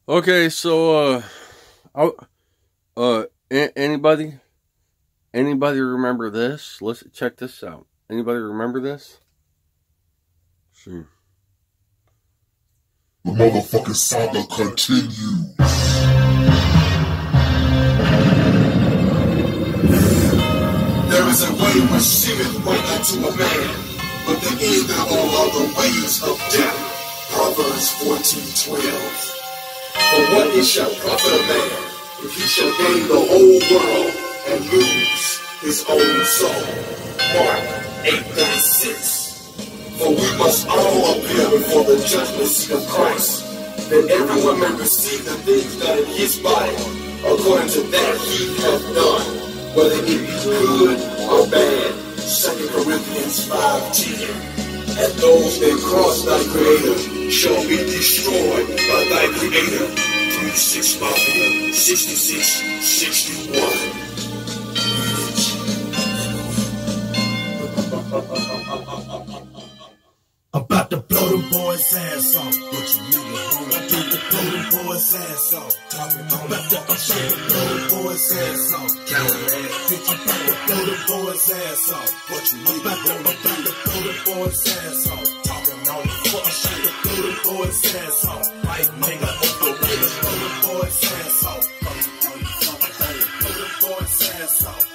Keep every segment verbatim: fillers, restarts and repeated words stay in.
Okay, so uh, I, uh, a- anybody, anybody remember this? Let's check this out. Anybody remember this? Let's see. The motherfucking saga continues. There is a way which seemeth way unto a man, but the end of all other ways of death. Proverbs fourteen twelve. For what it shall profit a man if he shall gain the whole world and lose his own soul? Mark eight thirty-six. For we must all appear before the judgment seat of Christ, that everyone may receive the things done in his body, according to that he hath done, whether it be good or bad. Second Corinthians five ten. And those that cross thy Creator shall be destroyed by thy Creator. twenty-six Mafia sixty-six sixty-one. About to blow them boys' ass off. What you niggas wanna do to blow them boys' ass off? Talking about the about to blow them boys' ass off. Counter ass bitch, I'm about to blow them boys' ass off. What you niggas wanna do to blow them boys' ass off? Talking all the fuck shit to blow them boys' ass off. White nigga, overrated, blow them boys' ass off. Blow them boys' ass off.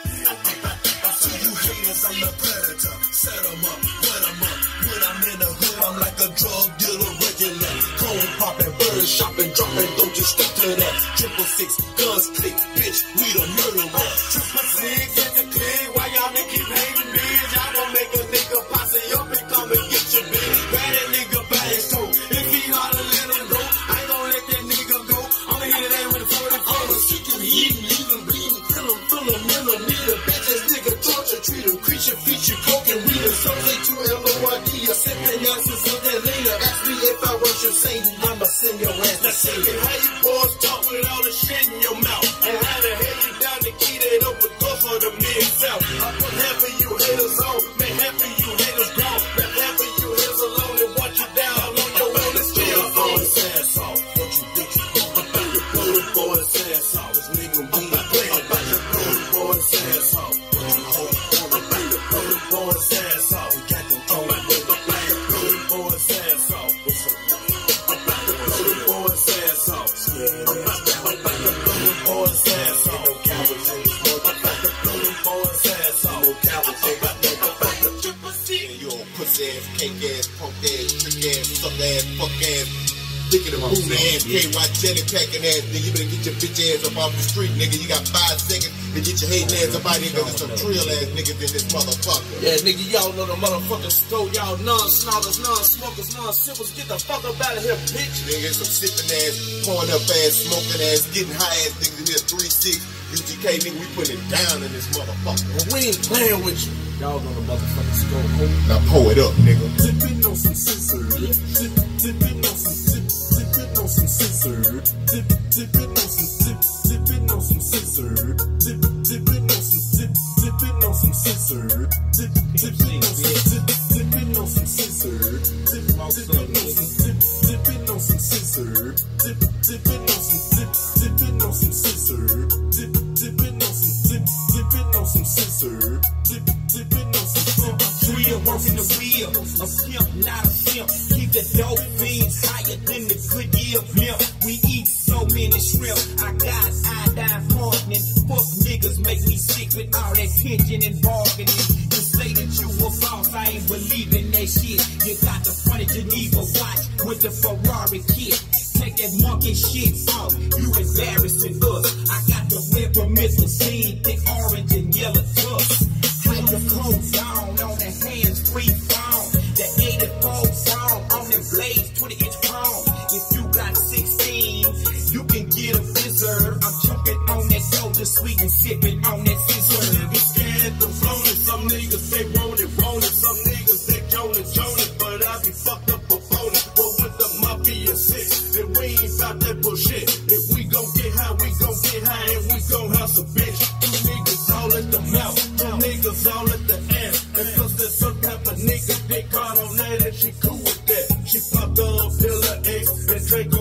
To you haters, I'm the predator. Set them up, put them up. When I'm in the hood, I'm like a drug dealer regular. Cone popping, bird shopping, dropping, don't just step to that. Triple six, guns click, bitch, we the murderer. Triple six, get the click, why y'all niggas keep hating me? Y'all gon' make a nigga posse up and come and get your bitch. Grab that nigga by his toe. If he hard to let him go, I ain't gon' let that nigga go. I'ma hit it out with a forty-four. She can eat him, leave him, bleed him, kill him, fill him, millimeter. Bitch, this nigga torture, treat him, creature, feature, coke and weed. Something to L O R D, a seven ounces of that later. Ask me if I worship Satan, I'ma send your ass to Satan. How you boys talk with all the shit in your mouth? And how the hell you down to key that open door for the mid-south? I put half of you haters on, man, half of you haters gone. Left half of you haters alone and watch you down on your own and still boys' ass off. What you think you want? I'm about to blow the boys' ass off. This nigga we ain't playing. I'm about to blow the boys' ass off. What you hope for? I'm about to blow the boys' ass off. We got them on. I'm about to blow the boys' ass off. What's up? I'm about to blow the boys' ass off. I'm about to, I'm about to blow the boys' ass off. No cowards in this world. I'm about to blow the boys' ass off. No cowards in this world. I'm about to triple C. You old pussy ass, cake ass, punk ass, trick ass, suck ass, fuck ass. Dick in the boot ass, K Y jelly packing ass, nigga. You better get your bitch ass up off the street, nigga. You got five seconds to get your hating ass up out here, cause there's some trill ass niggas in this motherfucker. Yeah, nigga, y'all know the motherfucking stole y'all non-snorters, non-smokers, non-sippers. Get the fuck up out of here, bitch. Nigga, some sipping ass, pouring up ass, smoking ass, getting high ass niggas in here, three six. U G K, nigga, we putting it down in this motherfucker. Well, we ain't playing with you. Y'all know the motherfucking stole. Now pour it up, nigga. Dipping on some scissor. Dip, dipping on some dip, dipping on some scissor. Dip, dipping on some dip, dipping on some scissor. Dip, dipping on some dip, dipping on some scissor. Dip, dipping on some dip, dipping on some scissor. Dip, dipping on some dip, dipping on some scissor. Dip, dipping on some dip, dipping on some scissor. Dip, dipping on some dip, dipping on some scissor. Dip, dipping on some dip. Real working the wheel, a pimp, not a simp. Keep the dope fiends higher than the Goodyear pimp. We eat so many shrimp, I got iodine farming. Fuck niggas make me sick with all that tension and bargaining. You say that you a boss, I ain't believing that shit. You got the funny Geneva watch with the Ferrari kit. Take that monkey shit off, you embarrassing us. I got the red permissive seed, the orange and yellow tusk. Hydrocodes on, on the hands free phone. The eighty-four phone on them blades, twenty inch chrome. If you got sixteen, you can get a fizzer. I'm choking on that soda sweet and sipping on that fizzer. Some niggas scared to flown it, some niggas they want it, want it. Some niggas they joan it, joan it, but I be fucked up before it. But with the Mafia six, and we ain't about that bullshit. If we gon' get high, we gon' get high, and we gon' hustle, bitch. You niggas all at the mouth, you niggas all at the ass. And plus there's some type of nigga they caught on that and she cool with that. She popped off, pill her eggs, and drank on some more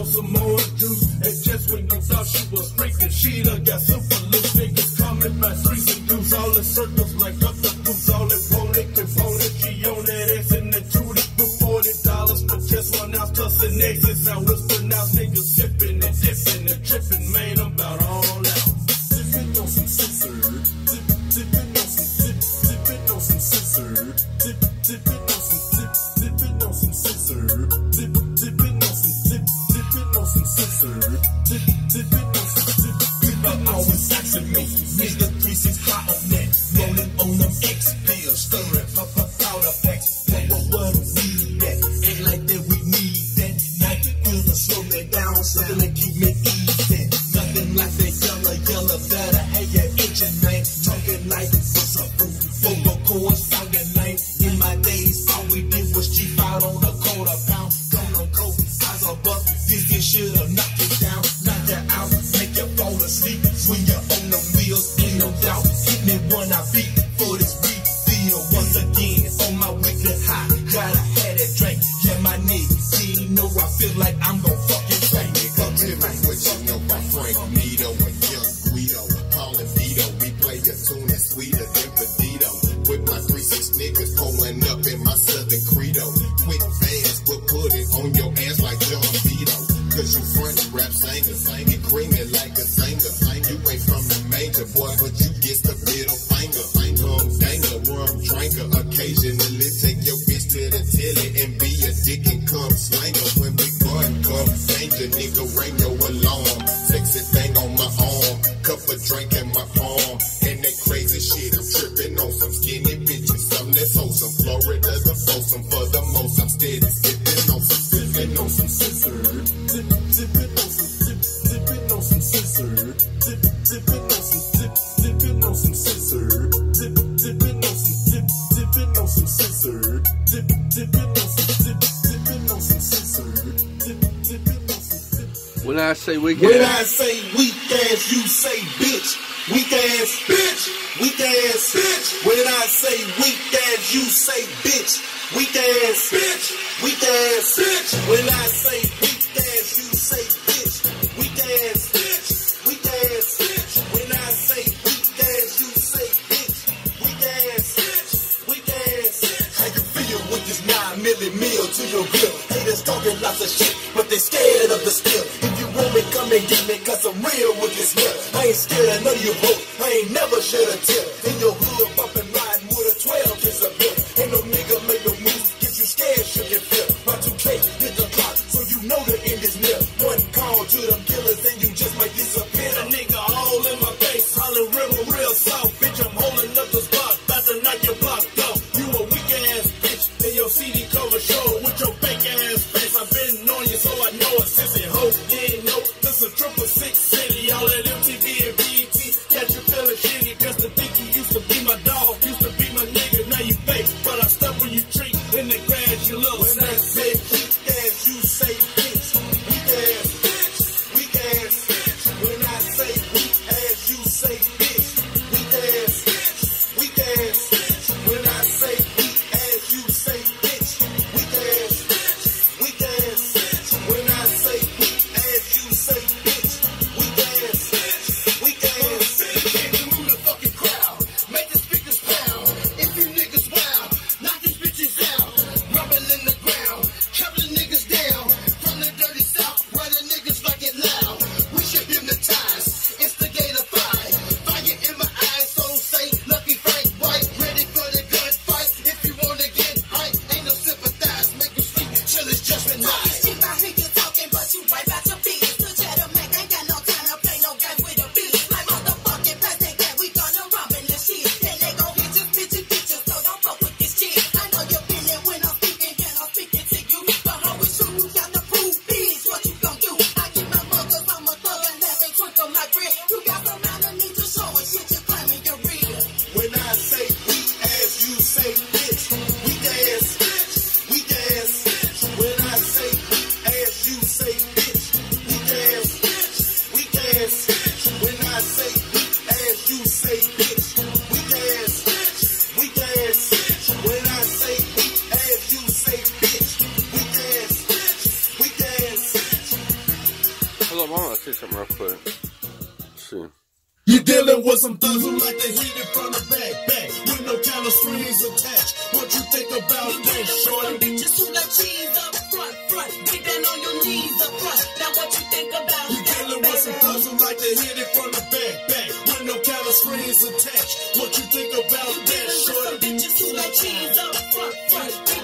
orange juice. And just when you thought she was freaking, she done got super loose. Niggas coming by streets and dudes, all in circles like up the boots. All it wanted, component, she on that X and the Judy for forty dollars for just one ounce plus an exit. Sound whisper now, niggas sipping and dipping and tripping, man, I'm about all out. Sipping on some scissor, dip, dipping on some dip, dipping on some scissor, dip, dipping on some dip, dipping on some scissor, dip, dipping on some dip, dipping on some scissor, dip, dipping on some dip. People always asking me, nigga three six hot on that, rolling on them X pills, stirring pop up powder packs. What what what we need that? Ain't like that we need that. Night pills to slow me down, something that keep me easy. Nothing like that yellow yellow better. Hey, you itching, man. Talking like what's up, boo? Vocal cords sounding lame. In my days, all we did was cheap out on a quarter pound. Gone on coke, eyes are buff. Fifty should've knocked you down, knock you out, make you fall asleep. When you're on the wheels, ain't no doubt. Hit me one I beat for this beat. Feel once again on my weekly high. Gotta have that drink, yeah, my nigga. See, you know I feel like I'm gon' fucking bang. Fuck him, what you know about Frank Nito and Young Guido. Paul and Vito, we play a tune that's sweeter than Pedito. With my three six niggas pulling up in my Southern Credo. Quick fast, we'll put it on your ass like John Vito. Cause you front rap singer, singing creamy like a singer. You ain't from the major, boy, but you get the middle finger. Come danger, rum drinker. Occasionally take your bitch to the telly and be a dick and come slinger. When we run, come danger, nigga, ring your alarm. Sexy thing on my arm, cup of drink in my palm. And that crazy shit, I'm tripping on some skinny bitches. Something that's wholesome, Florida's a foursome. For the most, I'm steady sipping on some, sipping on some scissor. Dip, dipping on some dip, dipping on some scissor, dip, dipping on some dip, dipping on some scissor, dip, dipping on some dip, dipping on some scissor, dip, dipping on some dip, dipping on some scissor, dip, dipping on some dip. When I say weak When ass, I say weak ass, you say bitch. Weak ass bitch. Weak ass bitch. When I say weak ass, you say bitch. Weak ass bitch. Weak ass bitch. When I say weak ass, you say bitch. Weak ass bitch. Weak ass bitch. When I say weak ass, you say bitch. Weak ass bitch. Weak ass bitch. How you feel with this nine milli meal to your grill? Haters talking lots of shit, but they scared of the skill. If you want me, come and get me, cause I'm real with this mill. I ain't scared of none of you hoes. I ain't never shed a tear. In your hood, bumpin' riding with a twelve kiss a bill. Ain't no nigga make no move, get you scared, shook and feel. My two K hit the clock, so you know the end is near. One call to them killers, and you just might disappear. A nigga all in my face, hollering river real soft. Bitch, I'm holding up the spot, about to knock your block off. You a weak ass bitch, and your C D cover show with your fake ass face. I've been on you, so I know it's sissy ho. You ain't know this a triple six city, all that M T V and B E T. Catch you feeling shitty, just to think you used to be my dog, used to be my nigga, now you fake. But I step when you treat, in the grass you look. When I say weak ass, you say bitch. Weak ass bitch. Weak ass bitch. When I say weak ass, you say bitch. Weak ass bitch. Weak ass bitch. When I say weak ass, you say bitch. Weak ass bitch. Weak ass bitch. When I say weak ass, you say bitch. Weak Hold up, I want to say something real quick. Let's see. You dealing with some thugs who like to hit it from the back, back, with no kind of strings attached. What you think about that, shorty? Bitches who like cheese up front, front. Get down on your knees up front. Now what you think about You that, dealing with some baby? thugs who like to hit it from the back, back, with no kind of strings attached. What you think about You that, dealing with some shorty? bitches who like cheese up front, front. Get